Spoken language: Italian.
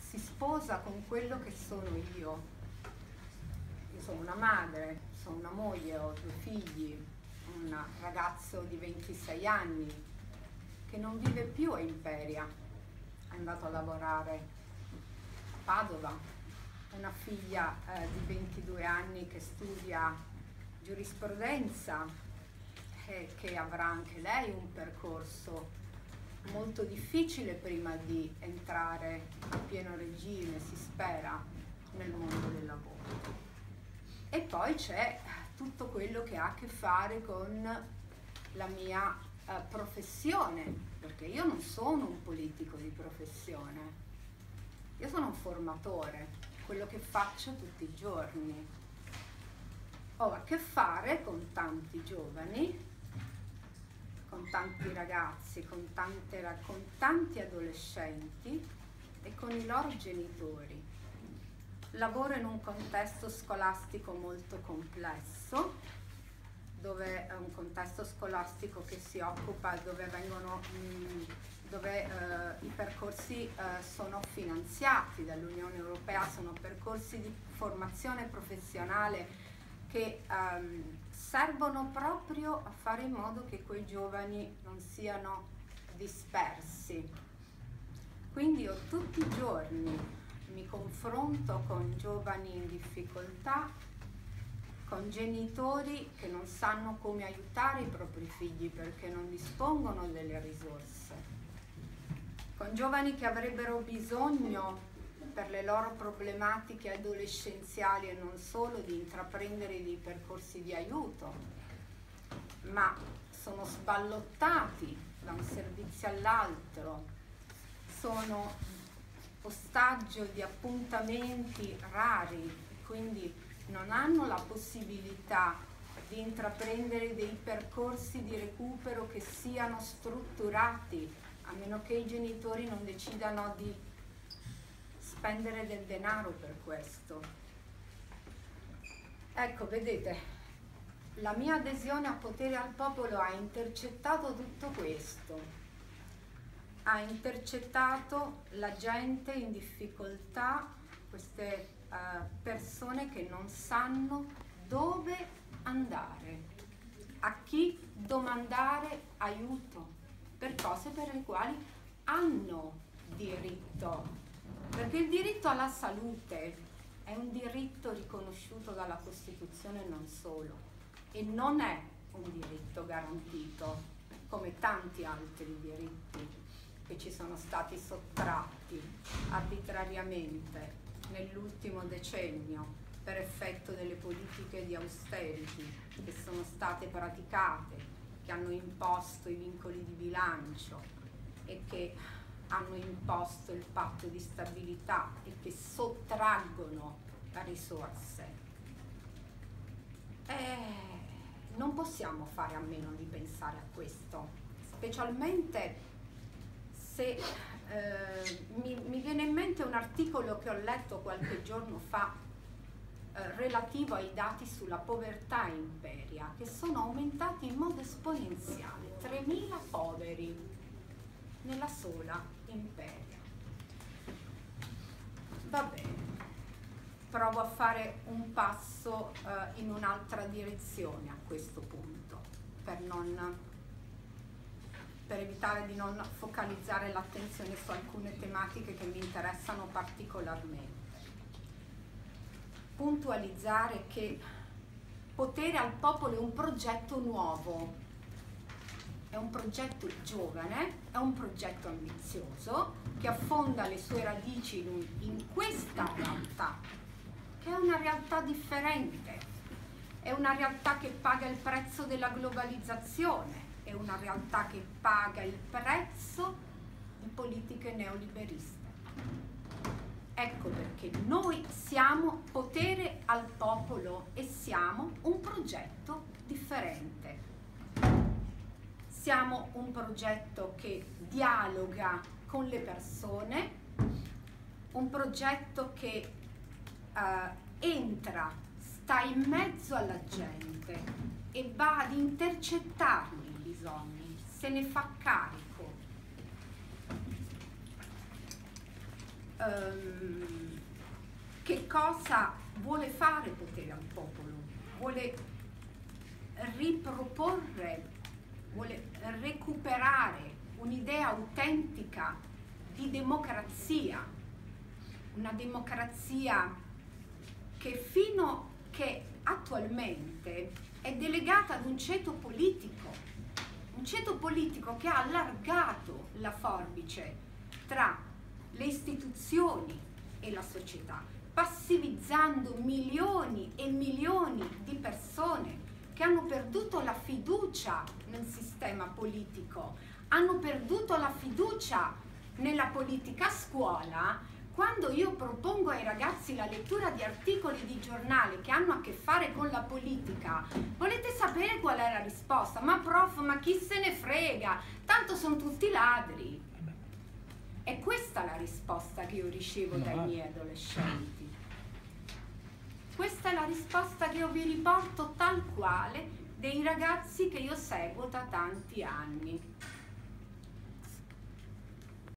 si sposa con quello che sono io. Io sono una madre, sono una moglie, ho 2 figli, un ragazzo di 26 anni che non vive più a Imperia, è andato a lavorare a Padova, una figlia di 22 anni che studia giurisprudenza e che avrà anche lei un percorso molto difficile prima di entrare a pieno regime, si spera, nel mondo del lavoro. E poi c'è tutto quello che ha a che fare con la mia professione, perché io non sono un politico di professione, io sono un formatore, quello che faccio tutti i giorni. Ho a che fare con tanti giovani, con tanti ragazzi, con tanti adolescenti e con i loro genitori. Lavoro in un contesto scolastico molto complesso, dove è un contesto scolastico che si occupa, dove i percorsi sono finanziati dall'Unione Europea, sono percorsi di formazione professionale che servono proprio a fare in modo che quei giovani non siano dispersi. Quindi io tutti i giorni mi confronto con giovani in difficoltà, con genitori che non sanno come aiutare i propri figli perché non dispongono delle risorse, con giovani che avrebbero bisogno per le loro problematiche adolescenziali e non solo di intraprendere dei percorsi di aiuto, ma sono sballottati da un servizio all'altro, sono ostaggio di appuntamenti rari, quindi non hanno la possibilità di intraprendere dei percorsi di recupero che siano strutturati, a meno che i genitori non decidano di spendere del denaro per questo. Ecco, vedete, la mia adesione a Potere al Popolo ha intercettato tutto questo. Ha intercettato la gente in difficoltà, queste persone che non sanno dove andare, a chi domandare aiuto per cose per le quali hanno diritto, perché il diritto alla salute è un diritto riconosciuto dalla Costituzione non solo, e non è un diritto garantito come tanti altri diritti che ci sono stati sottratti arbitrariamente nell'ultimo decennio per effetto delle politiche di austerity che sono state praticate, che hanno imposto i vincoli di bilancio e che hanno imposto il patto di stabilità e che sottraggono risorse. Non possiamo fare a meno di pensare a questo, specialmente se mi viene in mente un articolo che ho letto qualche giorno fa relativo ai dati sulla povertà in Imperia, che sono aumentati in modo esponenziale, 3.000 poveri nella sola Imperia. Va bene, provo a fare un passo in un'altra direzione a questo punto, per evitare di non focalizzare l'attenzione su alcune tematiche che mi interessano particolarmente. Puntualizzare che Potere al Popolo è un progetto nuovo, è un progetto giovane, è un progetto ambizioso che affonda le sue radici in questa realtà, che è una realtà differente, è una realtà che paga il prezzo della globalizzazione, è una realtà che paga il prezzo di politiche neoliberiste. Ecco perché noi siamo Potere al Popolo e siamo un progetto differente. Siamo un progetto che dialoga con le persone, un progetto che entra, sta in mezzo alla gente e va ad intercettarne i bisogni, se ne fa carico. che cosa vuole fare potere al popolo, vuole riproporre, vuole recuperare un'idea autentica di democrazia, una democrazia che fino che attualmente è delegata ad un ceto politico che ha allargato la forbice tra le istituzioni e la società, passivizzando milioni e milioni di persone che hanno perduto la fiducia nel sistema politico, hanno perduto la fiducia nella politica. A scuola, quando io propongo ai ragazzi la lettura di articoli di giornale che hanno a che fare con la politica, volete sapere qual è la risposta? Ma prof, ma chi se ne frega? Tanto sono tutti ladri. È questa la risposta che io ricevo dai miei adolescenti. Questa è la risposta che io vi riporto tal quale dei ragazzi che io seguo da tanti anni.